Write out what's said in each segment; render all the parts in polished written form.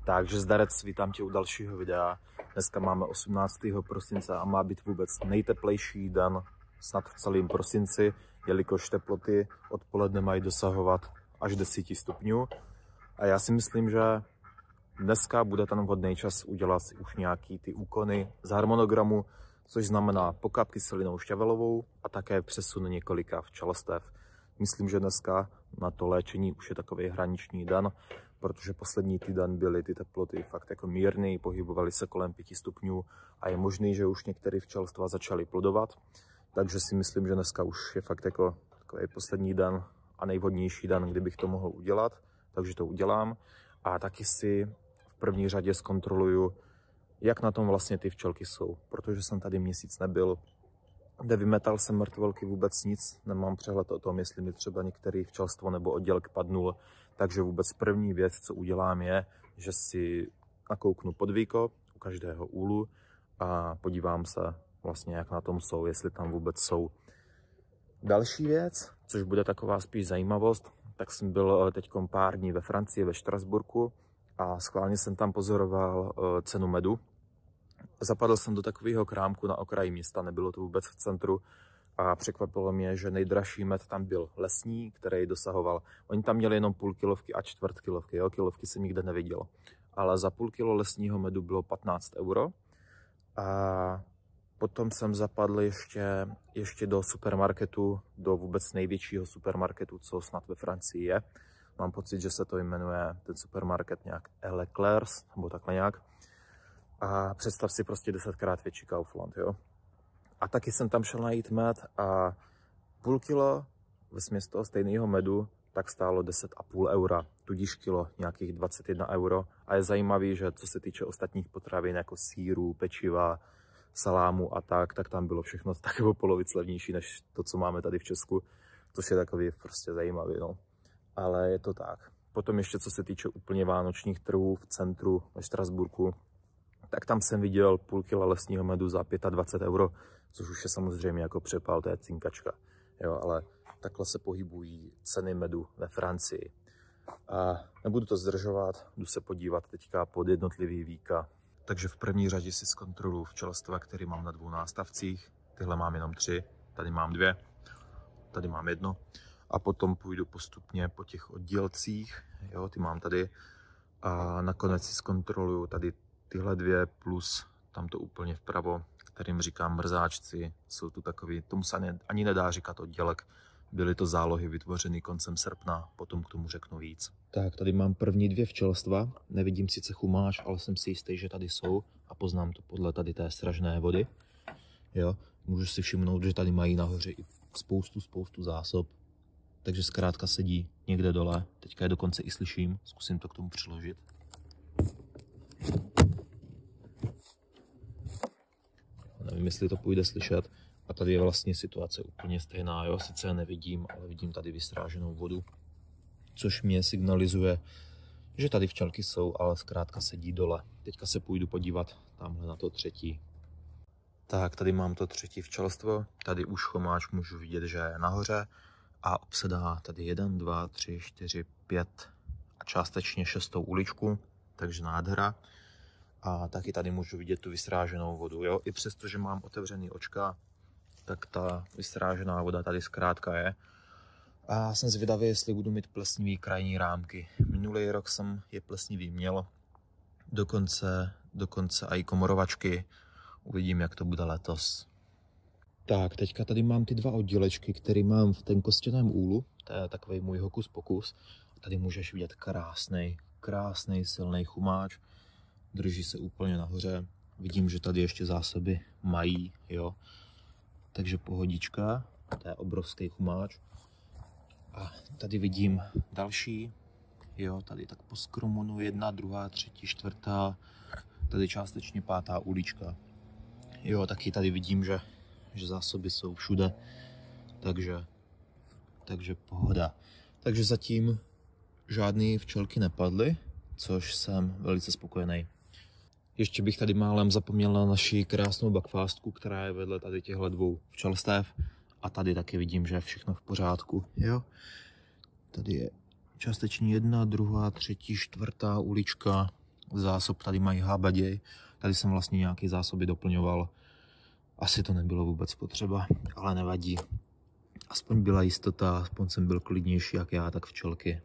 Takže zdarec, vítám tě u dalšího videa. Dneska máme 18. prosince a má být vůbec nejteplejší den snad v celém prosinci, jelikož teploty odpoledne mají dosahovat až 10 stupňů. A já si myslím, že dneska bude ten vhodný čas udělat si už nějaký ty úkony z harmonogramu, což znamená pokat kyselinou šťavelovou a také přesun několika včelstev. Myslím, že dneska na to léčení už je takový hraniční den, protože poslední týden byly ty teploty fakt jako mírné, pohybovaly se kolem 5 stupňů a je možný, že už některé včelstva začaly plodovat. Takže si myslím, že dneska už je fakt jako takový poslední den a nejvhodnější den, kdybych to mohl udělat, takže to udělám. A taky si v první řadě zkontroluju, jak na tom vlastně ty včelky jsou, protože jsem tady měsíc nebyl, nevymetal jsem mrtvolky vůbec nic, nemám přehled o tom, jestli mi třeba některé včelstvo nebo oddělek padnul, takže vůbec první věc, co udělám, je, že si nakouknu podvíko u každého úlu a podívám se vlastně, jak na tom jsou, jestli tam vůbec jsou. Další věc, což bude taková spíš zajímavost, tak jsem byl teď pár dní ve Francii, ve Štrasburku a schválně jsem tam pozoroval cenu medu. Zapadl jsem do takového krámku na okraji města, nebylo to vůbec v centru a překvapilo mě, že nejdražší med tam byl lesní, který dosahoval. Oni tam měli jenom půl kilovky a čtvrt kilovky, jo? Kilovky jsem nikde neviděl. Ale za půl kilo lesního medu bylo 15 euro. A potom jsem zapadl ještě do supermarketu, do vůbec největšího supermarketu, co snad ve Francii je. Mám pocit, že se to jmenuje ten supermarket nějak Leclerc, nebo takhle nějak. A představ si prostě 10krát větší Kaufland, jo. A taky jsem tam šel najít med a půl kilo vesměs toho stejného medu tak stálo 10,5 eura, tudíž kilo nějakých 21 euro. A je zajímavý, že co se týče ostatních potravin jako sýru, pečiva, salámu a tak tam bylo všechno tak o polovic levnější než to, co máme tady v Česku, což je takový prostě zajímavý, no. Ale je to tak. Potom ještě co se týče úplně vánočních trhů v centru ve Štrasburku, tak tam jsem viděl půl kila lesního medu za 25 euro, což už je samozřejmě jako přepál, to je cinkačka. Jo, ale takhle se pohybují ceny medu ve Francii. A nebudu to zdržovat, jdu se podívat teďka pod jednotlivý víka. Takže v první řadě si zkontroluji včelstva, které mám na 2 nástavcích. Tyhle mám jenom 3, tady mám 2, tady mám 1. A potom půjdu postupně po těch oddělcích, jo, ty mám tady. A nakonec si zkontroluju tady tyhle 2 plus tamto úplně vpravo, kterým říkám mrzáčci. Jsou tu takový, tomu se ani nedá říkat oddělek. Byly to zálohy vytvořeny koncem srpna, potom k tomu řeknu víc. Tak, tady mám první 2 včelstva. Nevidím sice chumáč, ale jsem si jistý, že tady jsou a poznám to podle tady té sražné vody. Jo, můžu si všimnout, že tady mají nahoře i spoustu zásob. Takže zkrátka sedí někde dole. Teďka je dokonce i slyším, zkusím to k tomu přiložit. Nevím, jestli to půjde slyšet. A tady je vlastně situace úplně stejná, jo? Sice je nevidím, ale vidím tady vystráženou vodu, což mě signalizuje, že tady včelky jsou, ale zkrátka sedí dole. Teďka se půjdu podívat tamhle na to třetí. Tak, tady mám to třetí včelstvo. Tady už chomáč můžu vidět, že je nahoře a obsedá tady 1, 2, 3, 4, 5 a částečně 6. uličku, takže nádhera. A taky tady můžu vidět tu vystráženou vodu, jo? I přesto, že mám otevřený očka, tak ta vystrážená voda tady zkrátka je. A jsem zvědavý, jestli budu mít plesnivý krajní rámky. Minulý rok jsem je plesnivý měl, dokonce i komorovačky. Uvidím, jak to bude letos. Tak, teďka tady mám ty 2 oddělečky, které mám v tenkostěném úlu. To je takový můj hokus pokus. Tady můžeš vidět krásný silný chumáč. Drží se úplně nahoře. Vidím, že tady ještě zásoby mají, jo. Takže pohodička, to je obrovský chumáč. A tady vidím další, jo, tady tak po skromunu 1, 2, 3, 4, tady částečně 5. ulička. Jo, taky tady vidím, že zásoby jsou všude, takže pohoda. Takže zatím žádný včelky nepadly, což jsem velice spokojený. Ještě bych tady málem zapomněl na naši krásnou bakfástku, která je vedle tady těchto 2 včelstev. A tady taky vidím, že je všechno v pořádku. Jo? Tady je částečně 1, 2, 3, 4. ulička. zásob tady mají hábaděj. Tady jsem vlastně nějaké zásoby doplňoval. Asi to nebylo vůbec potřeba, ale nevadí. Aspoň byla jistota, aspoň jsem byl klidnější jak já, tak včelky.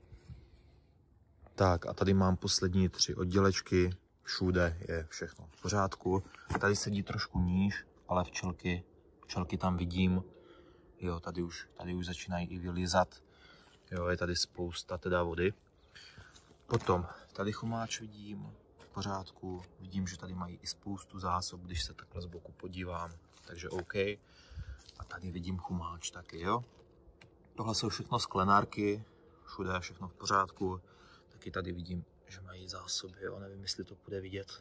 Tak a tady mám poslední 3 oddělečky. Všude je všechno v pořádku. Tady sedí trošku níž, ale včelky tam vidím. Jo, tady už začínají i vylízat. Jo, je tady spousta teda vody. Potom tady chomáč vidím v pořádku. Vidím, že tady mají i spoustu zásob, když se takhle z boku podívám. Takže OK. A tady vidím chomáč taky, jo. Tohle jsou všechno sklenárky. Všude je všechno v pořádku. Taky tady vidím, že mají zásoby, jo. Nevím, jestli to bude vidět.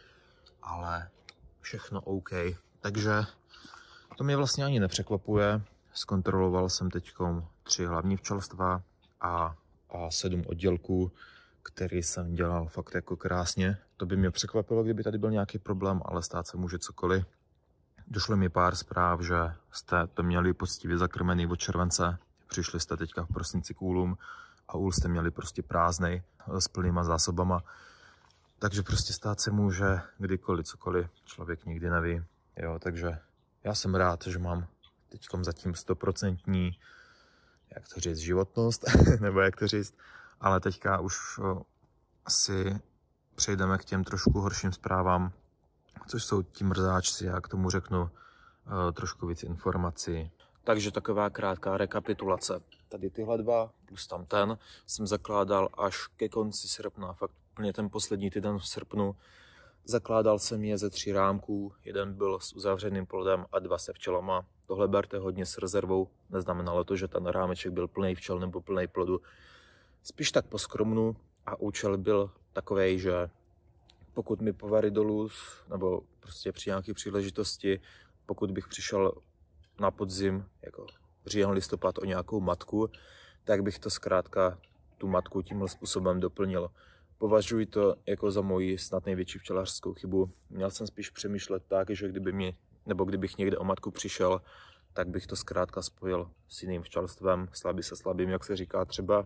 Ale všechno OK. Takže to mě vlastně ani nepřekvapuje. Zkontroloval jsem teď 3 hlavní včelstva a 7 oddělků, který jsem dělal fakt jako krásně. To by mě překvapilo, kdyby tady byl nějaký problém, ale stát se může cokoliv. Došlo mi pár zpráv, že jste to měli poctivě zakrmený od července. Přišli jste teďka v prosinci k úlům a úl jste měli prostě prázdnej s plnýma zásobama. Takže prostě stát se může kdykoliv, cokoliv, člověk nikdy neví. Jo, takže já jsem rád, že mám teďkom zatím 100%, jak to říct, životnost, nebo jak to říct, ale teďka už asi přejdeme k těm trošku horším zprávám, což jsou ti mrzáčci, já k tomu řeknu trošku víc informací. Takže taková krátká rekapitulace. Tady tyhle 2 plus tam ten jsem zakládal až ke konci srpna, fakt úplně ten poslední týden v srpnu. Zakládal jsem je ze 3 rámků, jeden byl s uzavřeným plodem a 2 se včelama. Tohle berte hodně s rezervou, neznamenalo to, že ten rámeček byl plný včel nebo plný plodu. Spíš tak po skromnu a účel byl takovej, že pokud mi povary dolů, nebo prostě při nějaké příležitosti, pokud bych přišel na podzim, jako říjen, listopad, o nějakou matku, tak bych to zkrátka tu matku tímhle způsobem doplnil. Považuji to jako za moji snad největší včelařskou chybu. Měl jsem spíš přemýšlet tak, že kdybych někde o matku přišel, tak bych to zkrátka spojil s jiným včelstvem, slabý se slabým, jak se říká třeba.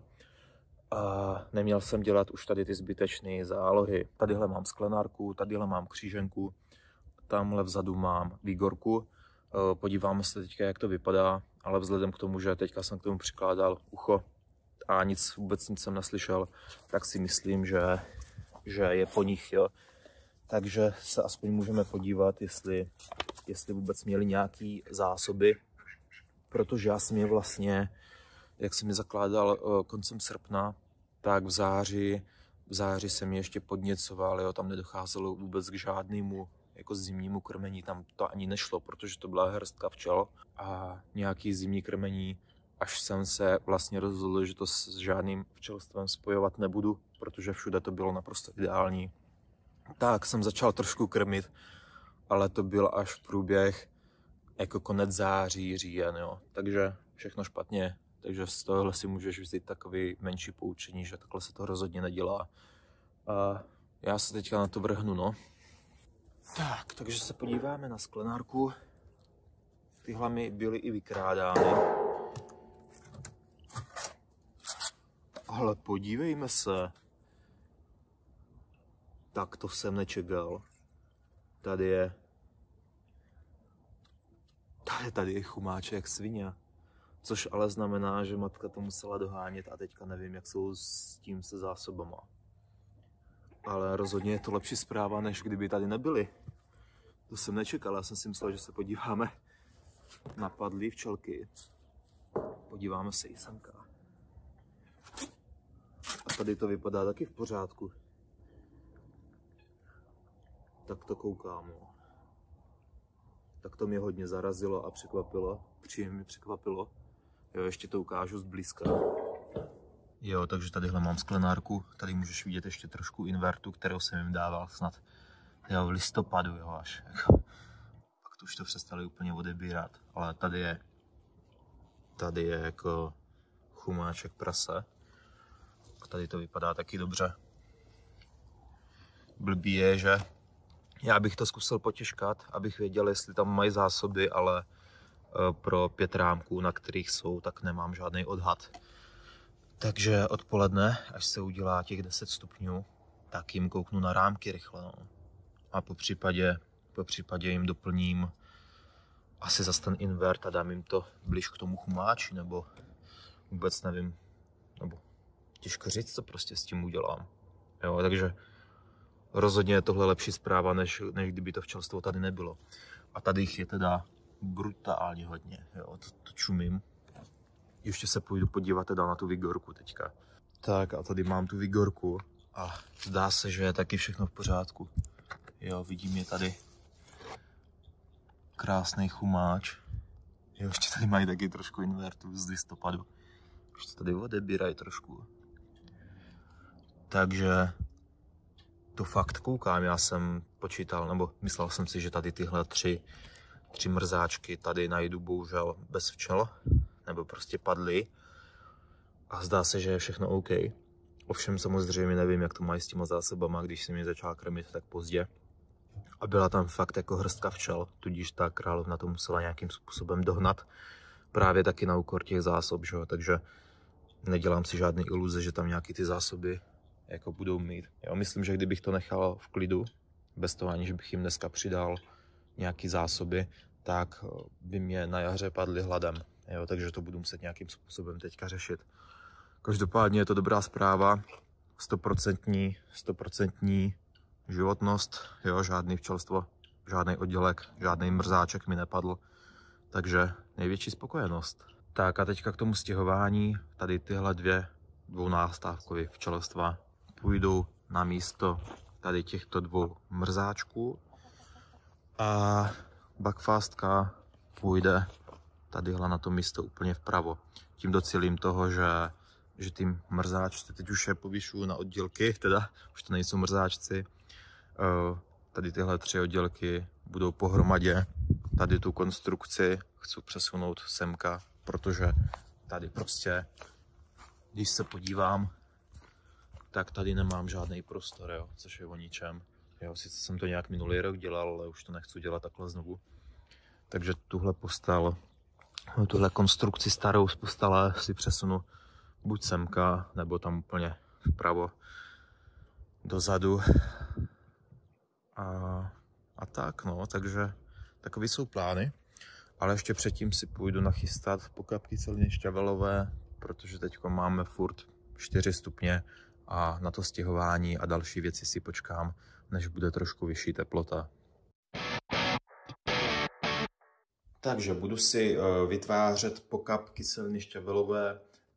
A neměl jsem dělat už tady ty zbytečné zálohy. Tadyhle mám sklenárku, tadyhle mám kříženku, tamhle vzadu mám výgorku. Podíváme se teďka, jak to vypadá, ale vzhledem k tomu, že teďka jsem k tomu přikládal ucho a vůbec nic jsem neslyšel, tak si myslím, že je po nich, jo. Takže se aspoň můžeme podívat, jestli vůbec měli nějaký zásoby, protože já jsem je vlastně, jak jsem je zakládal koncem srpna, tak v září jsem je ještě podněcoval, jo, tam nedocházelo vůbec k žádnému jako zimnímu krmení, tam to ani nešlo, protože to byla hrstka včel a nějaký zimní krmení, až jsem se vlastně rozhodl, že to s žádným včelstvem spojovat nebudu, protože všude to bylo naprosto ideální. Tak jsem začal trošku krmit, ale to byl až v průběh jako konec září, říjen, jo. Takže všechno špatně. Takže z tohohle si můžeš vzít takový menší poučení, že takhle se to rozhodně nedělá. A já se teďka na to vrhnu, no. Tak, takže se podíváme na sklenárku. Tyhle mi byly i vykrádány. Ale podívejme se. Tak to jsem nečekal. Tady je chumáče jak svině. Což ale znamená, že matka to musela dohánět a teďka nevím, jak jsou s tím se zásobama. Ale rozhodně je to lepší zpráva, než kdyby tady nebyly. To jsem nečekal, já jsem si myslel, že se podíváme na padlý včelky. Podíváme se i semka. A tady to vypadá taky v pořádku. Tak to koukám. No. Tak to mě hodně zarazilo a překvapilo. Příjemně překvapilo. Jo, ještě to ukážu zblízka. Jo, takže tadyhle mám sklenárku. Tady můžeš vidět ještě trošku invertu, kterou jsem jim dával snad v listopadu, jo, až. Pak to už to přestali úplně odebírat. Ale tady je jako chumáček prase. Tady to vypadá taky dobře. Blbý je, že já bych to zkusil potěžkat, abych věděl, jestli tam mají zásoby, ale pro 5 rámků, na kterých jsou, tak nemám žádný odhad. Takže odpoledne, až se udělá těch 10 stupňů, tak jim kouknu na rámky rychle, no. A po případě jim doplním asi zase ten invert a dám jim to blíž k tomu chumáči, nebo vůbec nevím, nebo těžko říct, co prostě s tím udělám. Jo, takže rozhodně je tohle lepší zpráva, než kdyby to včelstvo tady nebylo. A tady jich je teda brutálně hodně, jo, to čumím. Ještě se půjdu podívat teda na tu vigorku teďka. Tak a tady mám tu vigorku a zdá se, že je taky všechno v pořádku. Jo, vidím je tady krásný chumáč. Jo, ještě tady mají taky trošku invertu z listopadu. Ještě tady odebírají trošku. Takže to fakt koukám, já jsem počítal, nebo myslel jsem si, že tady tyhle tři mrzáčky tady najdu bohužel bez včel, nebo prostě padly. A zdá se, že je všechno OK. Ovšem samozřejmě nevím, jak to mají s těma zásobama, když jsem je začal krmit tak pozdě. A byla tam fakt jako hrstka včel, tudíž ta královna to musela nějakým způsobem dohnat. Právě taky na úkor těch zásob, že jo? Takže nedělám si žádné iluze, že tam nějaký ty zásoby jako budou mít. Jo, myslím, že kdybych to nechal v klidu, bez toho aniž bych jim dneska přidal nějaký zásoby, tak by mě na jaře padly hladem. Jo, takže to budu muset nějakým způsobem teďka řešit. Každopádně je to dobrá zpráva, 100% životnost, jo, žádný včelstvo, žádný oddělek, žádný mrzáček mi nepadl, takže největší spokojenost. Tak a teďka k tomu stěhování, tady tyhle dvounástávkové včelstva půjdou na místo tady těchto dvou mrzáčků a buckfastka půjde tadyhle na to místo úplně vpravo. Tím docílím toho, že ty mrzáčci, teď už je povyšuju na oddělky, teda už to nejsou mrzáčci, tady tyhle tři oddělky budou pohromadě. Tady tu konstrukci chci přesunout semka, protože tady prostě, když se podívám, tak tady nemám žádný prostor, jo, což je o ničem. Jo, sice jsem to nějak minulý rok dělal, ale už to nechci dělat takhle znovu. Takže tuhle konstrukci starou z postele si přesunu buď semka, nebo tam úplně vpravo dozadu. A tak no, takže takový jsou plány. Ale ještě předtím si půjdu nachystat pokapky celně šťavelové, protože teď máme furt 4 stupně a na to stěhování a další věci si počkám, než bude trošku vyšší teplota. Takže budu si vytvářet pokap kyseliny šťavelové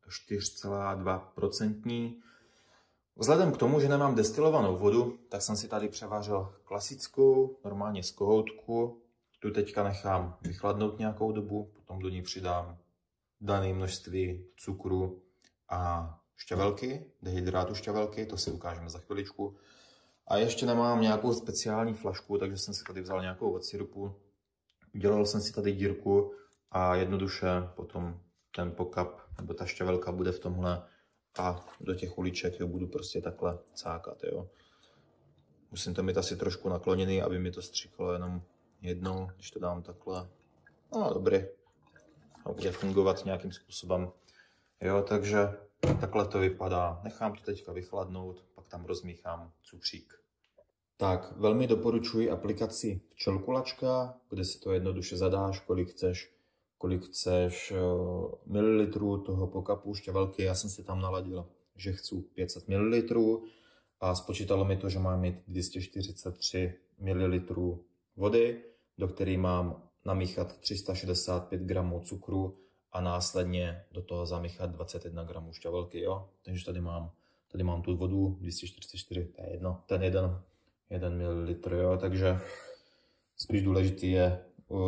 4,2%. Vzhledem k tomu, že nemám destilovanou vodu, tak jsem si tady převařil klasickou, normálně z kohoutku. Tu teďka nechám vychladnout nějakou dobu, potom do ní přidám dané množství cukru a šťavelky, dehydrátu šťavelky, to si ukážeme za chviličku. A ještě nemám nějakou speciální flašku, takže jsem si tady vzal nějakou od sirupu. Udělal jsem si tady dírku a jednoduše potom ten pokap nebo ta šťavelka bude v tomhle a do těch uliček jo, budu prostě takhle cákat. Jo. Musím to mít asi trošku nakloněný, aby mi to stříkalo jenom jednou, když to dám takhle. No dobrý, a bude fungovat nějakým způsobem. Jo, takže takhle to vypadá. Nechám to teďka vychladnout, pak tam rozmíchám cukřík. Tak, velmi doporučuji aplikaci Včelkulačka, kde si to jednoduše zadáš, kolik chceš mililitrů toho pokapu šťavelky. Já jsem si tam naladil, že chci 500 ml a spočítalo mi to, že mám mít 243 ml vody, do které mám namíchat 365 gramů cukru a následně do toho zamíchat 21 gramů šťavelky. Jo? Takže tady mám tu vodu 244, to je jedno, ten 1 ml, jo? Takže spíš důležitý je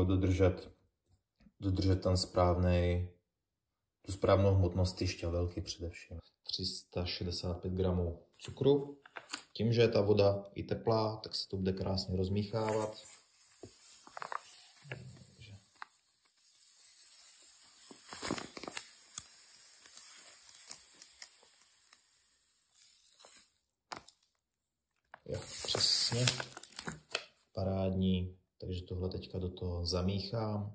dodržet tu správnou hmotnost ty šťavelky především. 365 gramů cukru. Tím, že je ta voda i teplá, tak se to bude krásně rozmíchávat. Jo, přesně. Parádní. Takže tohle teďka do toho zamíchám.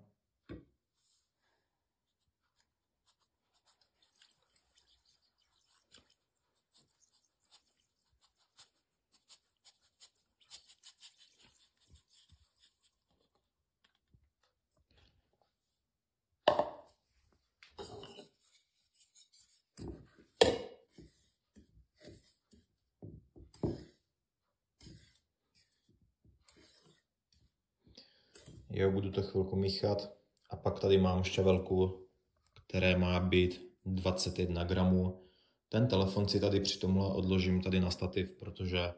Jo, budu to chvilku míchat. A pak tady mám šťavelku, které má být 21 gramů. Ten telefon si tady při tomhle odložím tady na stativ, protože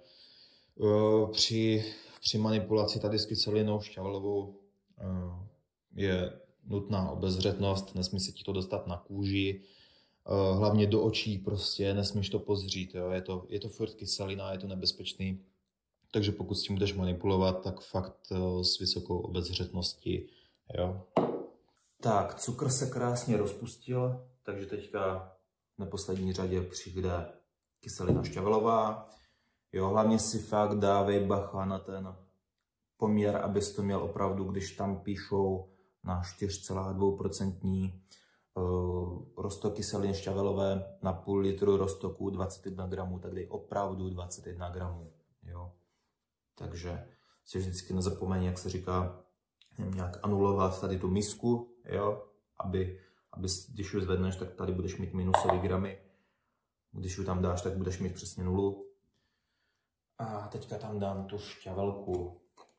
při manipulaci tady s kyselinou šťavelovou je nutná obezřetnost, nesmí se ti to dostat na kůži, hlavně do očí prostě, nesmíš to pozřít, jo? Je to furt kyselina, je to nebezpečný, takže pokud s tím budeš manipulovat, tak fakt s vysokou obezřetností, jo. Tak, cukr se krásně rozpustil, takže teďka v neposlední řadě přijde kyselina šťavelová. Jo, hlavně si fakt dávej bacha na ten poměr, abys to měl opravdu, když tam píšou na 4,2% roztok kyseliny šťavelové na půl litru roztoku 21 gramů, tak dej opravdu 21 gramů. Jo. Takže si vždycky nezapomeň, jak se říká, nějak anulovat tady tu misku, jo, aby když ji zvedneš, tak tady budeš mít minusové gramy. Když ji tam dáš, tak budeš mít přesně nulu. A teďka tam dám tu šťavelku.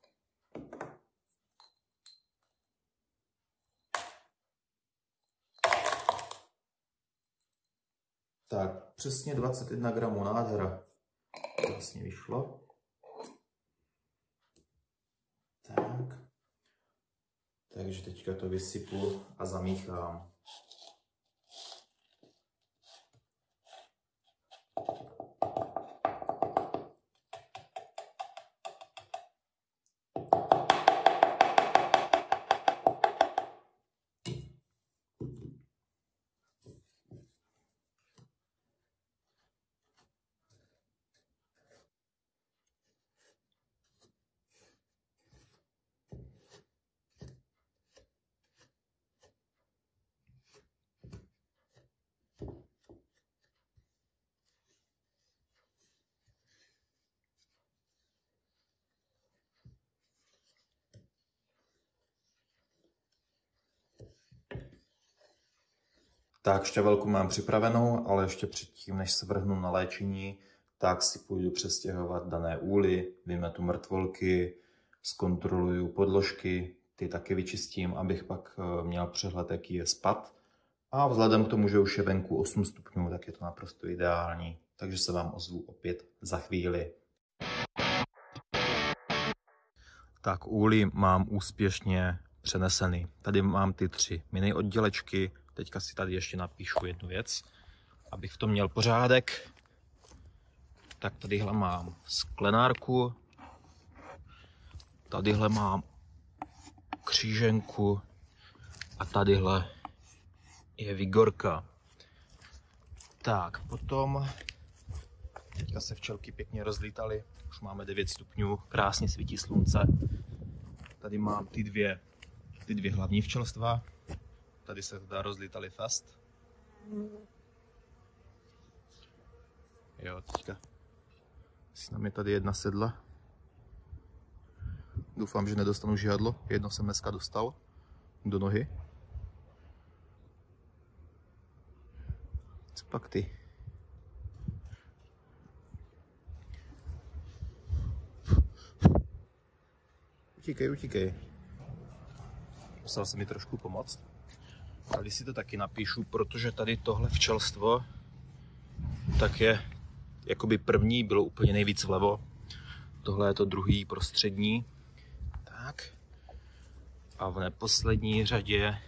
Tak, přesně 21 gramů, nádhera. To vlastně vyšlo. Tak. Takže teďka to vysypu a zamíchám. Tak, šťavelku mám připravenou, ale ještě předtím, než se vrhnu na léčení, tak si půjdu přestěhovat dané úly, vymetu mrtvolky, zkontroluju podložky, ty taky vyčistím, abych pak měl přehled, jaký je spad. A vzhledem k tomu, že už je venku 8 stupňů, tak je to naprosto ideální. Takže se vám ozvu opět za chvíli. Tak, úly mám úspěšně přeneseny. Tady mám ty 3 mini oddělečky. Teďka si tady ještě napíšu jednu věc, abych v tom měl pořádek. Tak tadyhle mám sklenárku, tadyhle mám kříženku a tadyhle je vigorka. Tak, potom teďka se včelky pěkně rozlítaly, už máme 9 stupňů, krásně svítí slunce. Tady mám ty dvě hlavní včelstva. Tady se teda rozlítali fast. Jo, teďka si na mě tady jedna sedla. Doufám, že nedostanu žihadlo. Jedno jsem dneska dostal do nohy. Co pak ty? Utíkej, utíkej. Musel jsem mi trošku pomoct. Tady si to taky napíšu, protože tady tohle včelstvo tak je jakoby první, bylo úplně nejvíc vlevo. Tohle je to druhý prostřední. Tak. A v neposlední řadě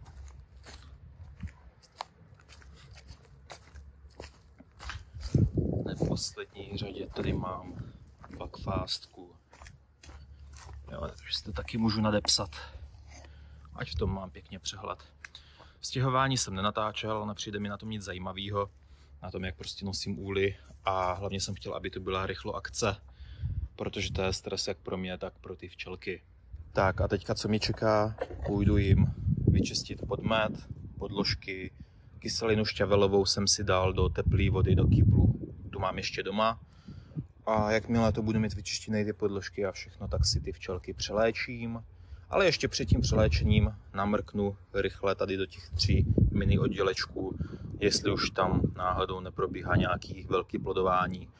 tady mám buckfastku. Jo, takže si to taky můžu nadepsat, ať v tom mám pěkně přehled. Stěhování jsem nenatáčel, nepřijde mi na tom nic zajímavého, na tom, jak prostě nosím úly, a hlavně jsem chtěl, aby to byla rychlo akce, protože to je stres jak pro mě, tak pro ty včelky. Tak a teďka co mě čeká, půjdu jim vyčistit podmet, podložky, kyselinu šťavelovou jsem si dal do teplé vody, do kýplu, tu mám ještě doma. A jakmile to budu mít vyčištěné ty podložky a všechno, tak si ty včelky přeléčím. Ale ještě před tím přeléčením namrknu rychle tady do těch 3 mini oddělečků, jestli už tam náhodou neprobíhá nějaký velký plodování.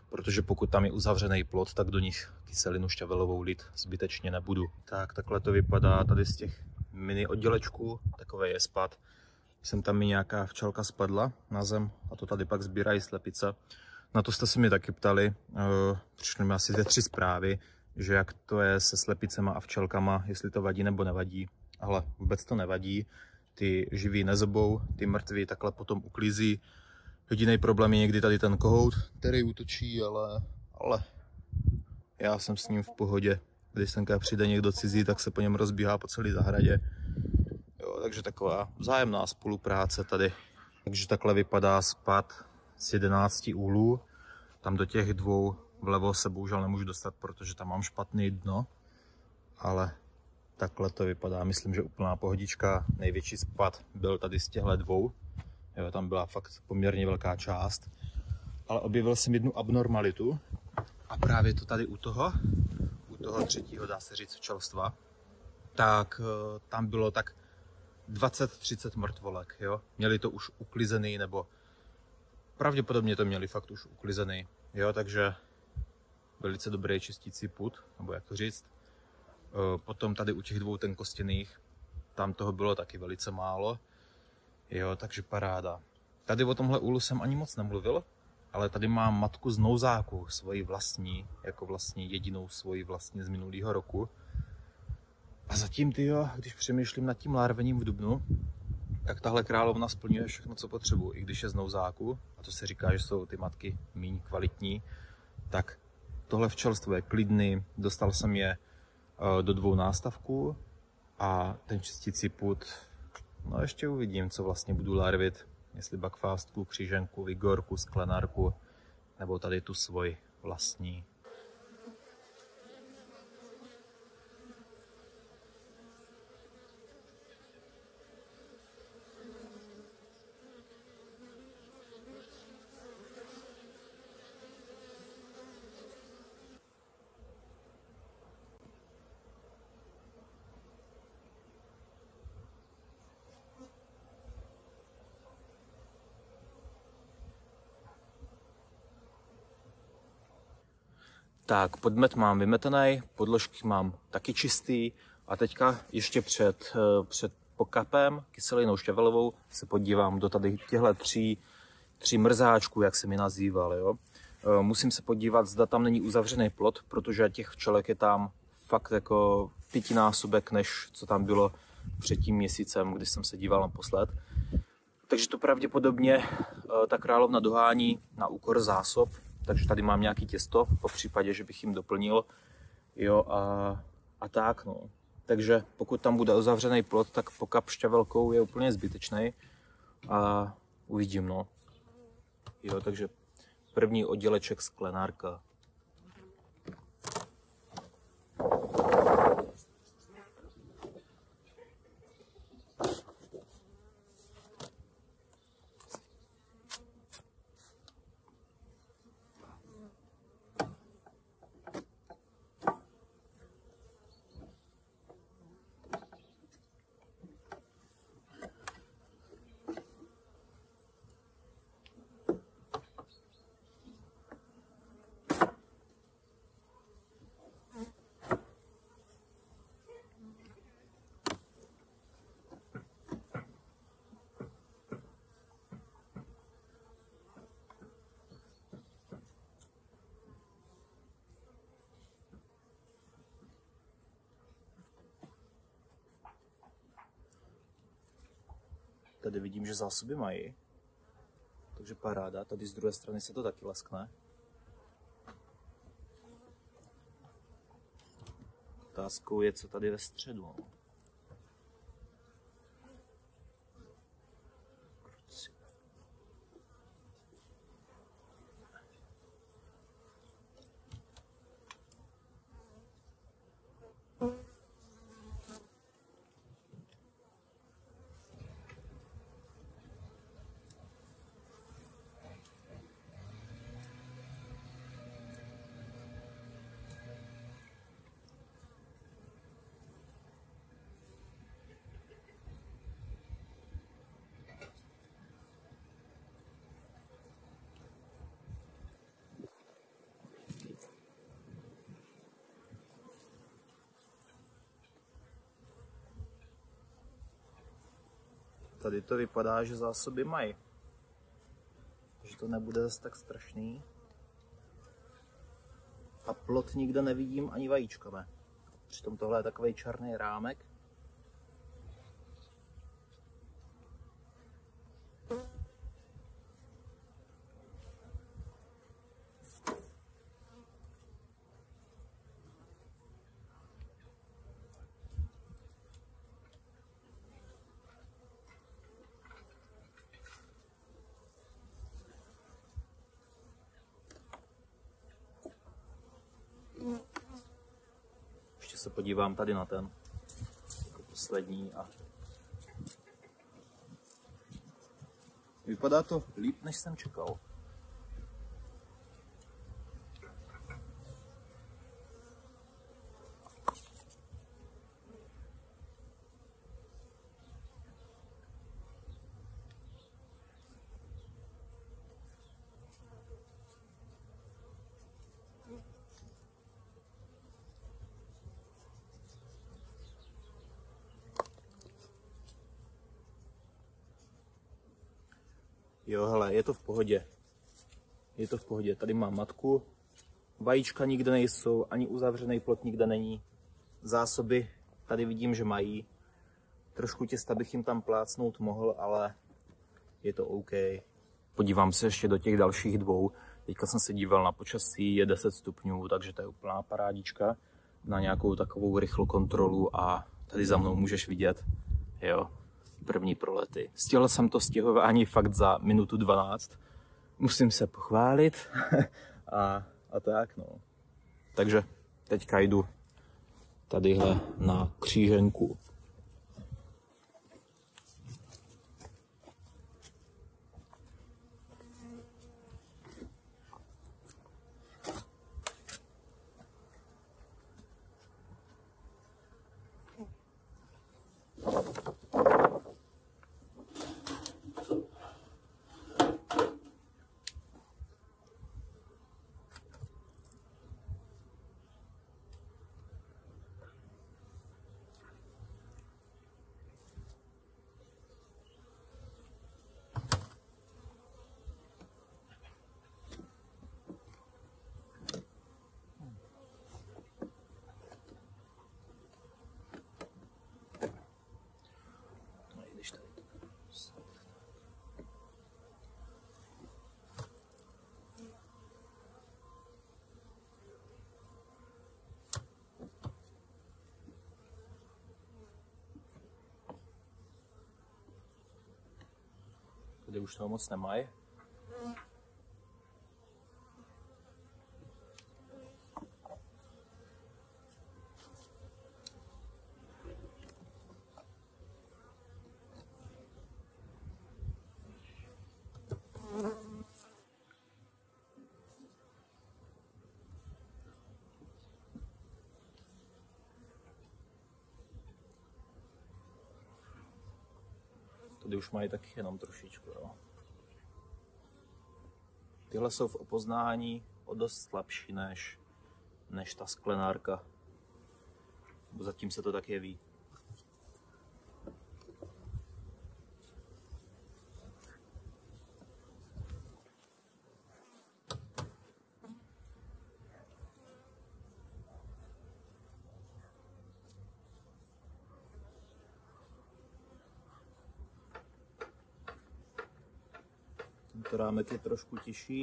protože pokud tam je uzavřený plot, tak do nich kyselinu šťavelovou lít zbytečně nebudu. Tak takhle to vypadá tady z těch mini oddělečků, takový je spad. Jsem tam mi nějaká včelka spadla na zem a to tady pak sbírají slepice. Na to jste se mi taky ptali, přišly mi asi 3 zprávy, že jak to je se slepicema a včelkama, jestli to vadí nebo nevadí. Ale vůbec to nevadí, ty živý nezobou, ty mrtví takhle potom uklízí. Jediný problém je někdy tady ten kohout, který útočí, ale já jsem s ním v pohodě. Když semka přijde někdo cizí, tak se po něm rozbíhá po celé zahradě. Jo, takže taková vzájemná spolupráce tady. Takže takhle vypadá spad z 11 úhlů. Tam do těch 2 vlevo se bohužel nemůžu dostat, protože tam mám špatný dno. Ale takhle to vypadá. Myslím, že úplná pohodička. Největší spad byl tady z těchto 2. Jo, tam byla fakt poměrně velká část. Ale objevil jsem jednu abnormalitu. A právě to tady u toho 3. dá se říct včelstva, tak tam bylo tak 20-30 mrtvolek, jo. Měli to už uklizený, nebo pravděpodobně to měli fakt už uklizený, jo, takže velice dobrý čistící pud, nebo jak to říct. Potom tady u těch 2 tenkostěných, tam toho bylo taky velice málo, jo, takže paráda. Tady o tomhle úlu jsem ani moc nemluvil, ale tady mám matku z nouzáku, svoji vlastní, jako vlastně jedinou svoji vlastní z minulého roku. A zatím, tyjo, když přemýšlím nad tím larvením v dubnu, tak tahle královna splňuje všechno, co potřebuji. I když je z nouzáku, a to se říká, že jsou ty matky méně kvalitní, tak tohle včelstvo je klidný. Dostal jsem je do 2 nástavků a ten čistící pud, no ještě uvidím, co vlastně budu larvit. Jestli buckfastku, kříženku, vigorku, sklenárku, nebo tady tu svoji vlastní. Tak, podmet mám vymetený, podložky mám taky čistý a teďka ještě před pokapem kyselinou šťavelovou se podívám do tady těchto 3 mrzáčků, jak se mi nazýval. Jo. Musím se podívat, zda tam není uzavřený plot, protože těch včelek je tam fakt jako 5násobek, než co tam bylo před tím měsícem, když jsem se díval naposled. Takže to pravděpodobně ta královna dohání na úkor zásob. Takže tady mám nějaký těsto, po případě, že bych jim doplnil. Jo, a tak, no. Takže pokud tam bude uzavřený plot, tak pokap šťavelkou je úplně zbytečný. A uvidím, no. Jo, takže první odděleček sklenárka. Tady vidím, že zásoby mají, takže paráda. Tady z druhé strany se to taky leskne. Otázkou je, co tady ve středu. Tady to vypadá, že zásoby mají. Že to nebude zase tak strašný. A plot nikde nevidím ani vajíčka ne. Přitom tohle je takový černý rámek. Ještě se podívám tady na ten jako poslední a vypadá to líp, než jsem čekal. Jo, hele, je to v pohodě. Je to v pohodě. Tady mám matku. Vajíčka nikde nejsou, ani uzavřený plot nikde není. Zásoby tady vidím, že mají. Trošku těsta bych jim tam plácnout mohl, ale je to OK. Podívám se ještě do těch dalších dvou. Teďka jsem se díval na počasí, je 10 stupňů, takže to je úplná parádička na nějakou takovou rychlou kontrolu a tady za mnou můžeš vidět, jo, první prolety. Stihl jsem to stěhování fakt za minutu 12. Musím se pochválit a tak, no. Takže teďka jdu tadyhle na kříženku. Tady už toho moc nemají. Tady už mají taky jenom trošičku, jo. Tyhle jsou v opoznání o dost slabší než ta sklenárka. Zatím se to tak jeví. Tento rámek je trošku těžší.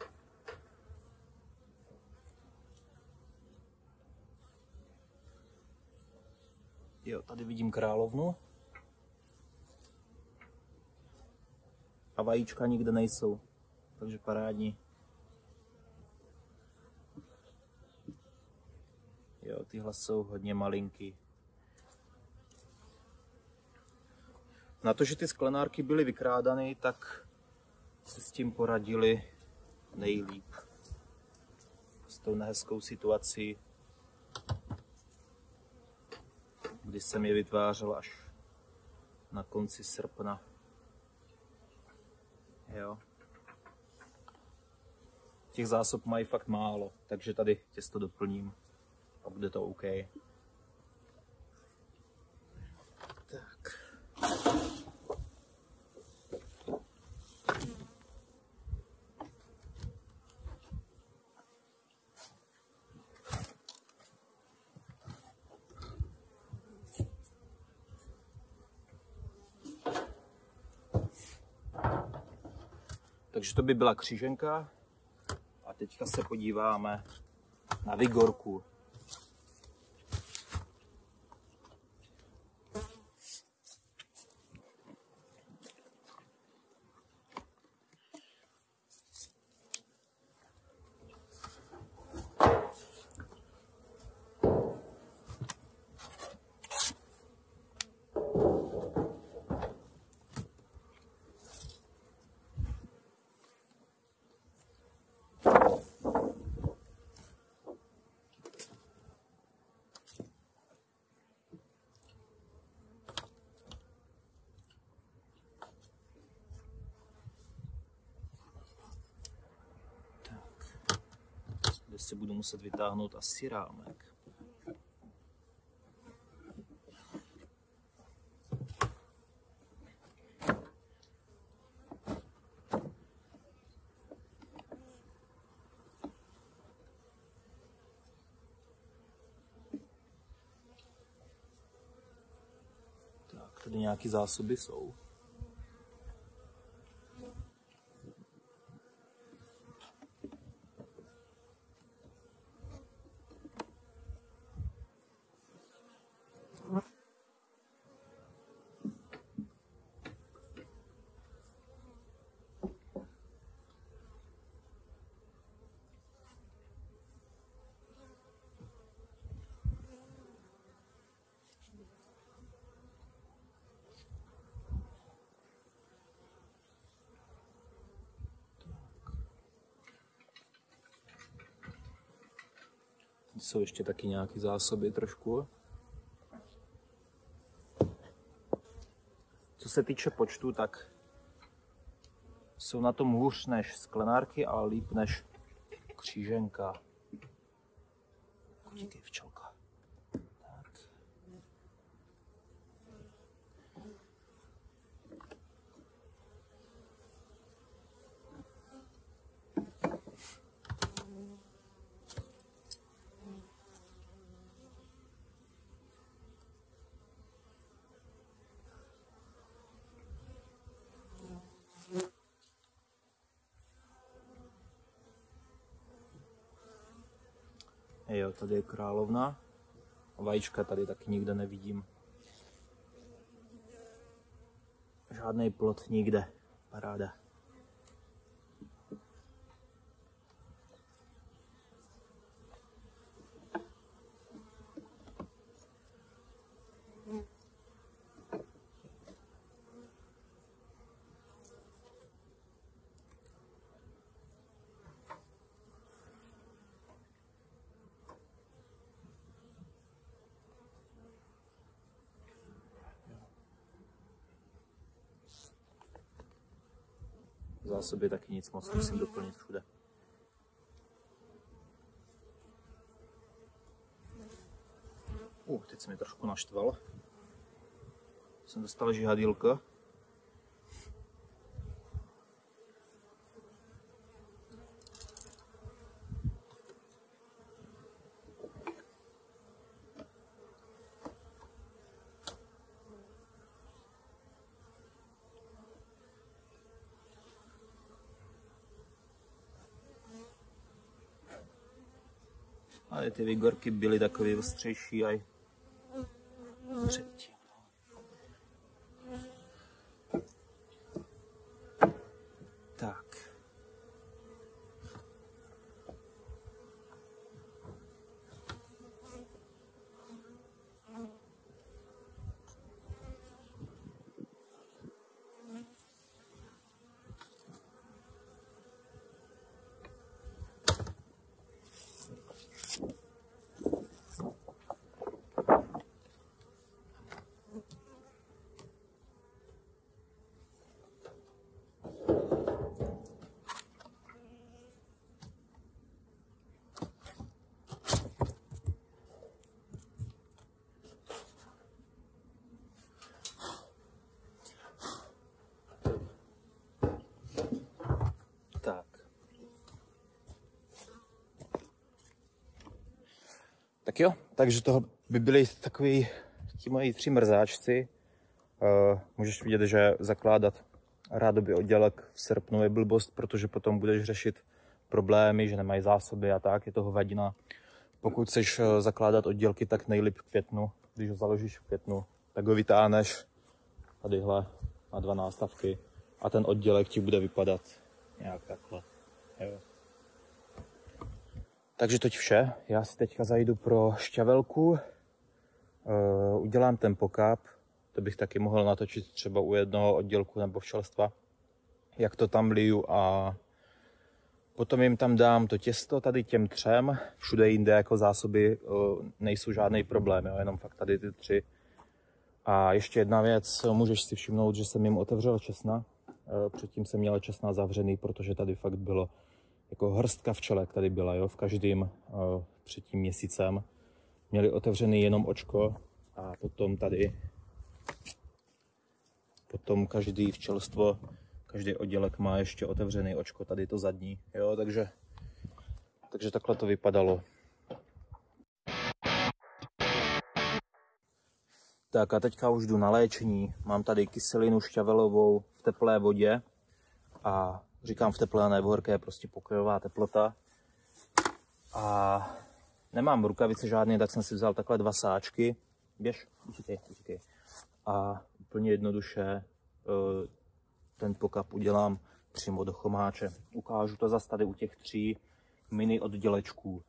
Jo, tady vidím královnu. A vajíčka nikde nejsou, takže parádní. Jo, tyhle jsou hodně malinký. Na to, že ty sklenárky byly vykrádány, tak se s tím poradili nejlíp. S tou nehezkou situací, kdy jsem je vytvářel až na konci srpna. Jo. Těch zásob mají fakt málo, takže tady těsto doplním a bude to OK. Tak. Takže to by byla kříženka. A teďka se podíváme na vigorku. Si budu muset vytáhnout asi rámek. Tak, tady nějaké zásoby jsou. Jsou ještě taky nějaké zásoby trošku. Co se týče počtu, tak jsou na tom hůř než sklenárky, ale líp než kříženka. Díky, včelka. Tak. Jo, tady je královna. Vajíčka tady taky nikde nevidím. Žádný plot nikde. Paráda. Zásoby taky nic moc, musím doplnit všude. Teď se mi trošku naštval. Jsem dostal žihadýlko. Ale ty vigorky byly takové ostřejší aj předtím. Tak. Tak jo, takže to by byly takový ti moji 3 mrzáčci. Můžeš vidět, že zakládat rádoby oddělek v srpnu je blbost, protože potom budeš řešit problémy, že nemají zásoby a tak, je to hovadina. Pokud chceš zakládat oddělky, tak nejlíp v květnu. Když ho založíš v květnu, tak ho vytáhneš tadyhle na 2 nástavky a ten oddělek ti bude vypadat nějak takhle. Jo. Takže toť vše. Já si teďka zajdu pro šťavelku, udělám ten pokáp, to bych taky mohl natočit třeba u jednoho oddělku nebo včelstva, jak to tam liju, a potom jim tam dám to těsto tady těm 3, všude jinde jako zásoby nejsou žádný problém, jo, jenom fakt tady ty 3. A ještě jedna věc, můžeš si všimnout, že jsem jim otevřel česna, předtím jsem měl česna zavřený, protože tady fakt bylo jako hrstka včelek tady byla, jo, v každém před tím měsícem. Měli otevřený jenom očko a potom tady, potom každý včelstvo, každý oddělek má ještě otevřený očko, tady to zadní, jo, takže takhle to vypadalo. Tak a teďka už jdu na léčení, mám tady kyselinu šťavelovou v teplé vodě a říkám v teplé, ne v horké, prostě pokojová teplota. A nemám rukavice žádné, tak jsem si vzal takhle 2 sáčky. Běž, utíkej. A úplně jednoduše ten pokap udělám přímo do chomáče. Ukážu to zase tady u těch 3 mini oddělečků.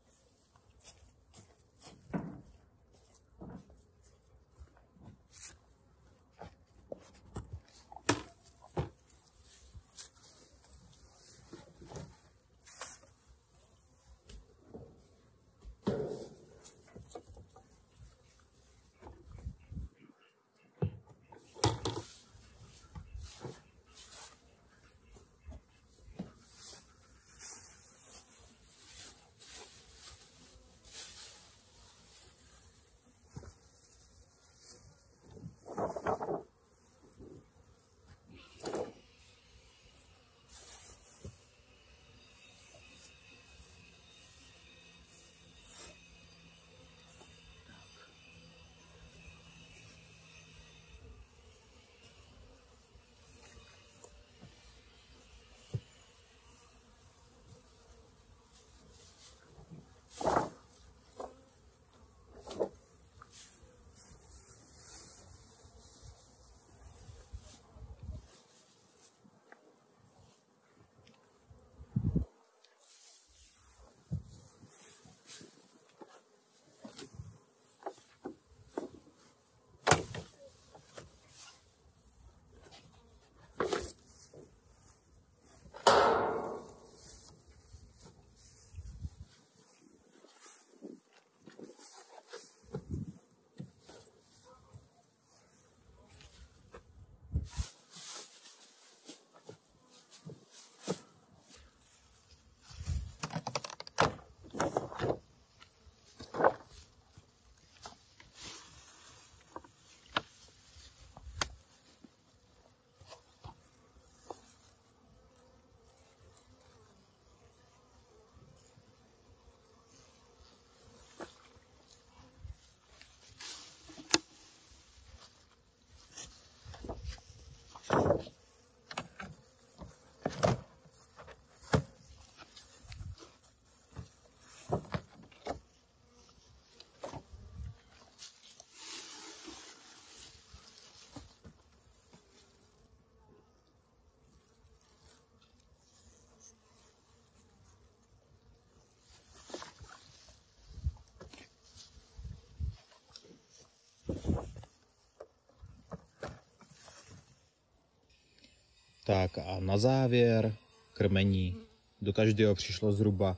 Tak a na závěr krmení. Do každého přišlo zhruba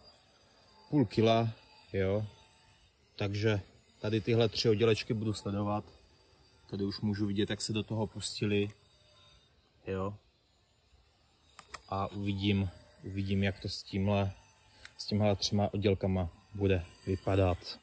půl kila, jo. Takže tady tyhle 3 oddělečky budu sledovat. Tady už můžu vidět, jak se do toho pustili, jo. A uvidím, jak to s těmhle 3 oddělkama bude vypadat.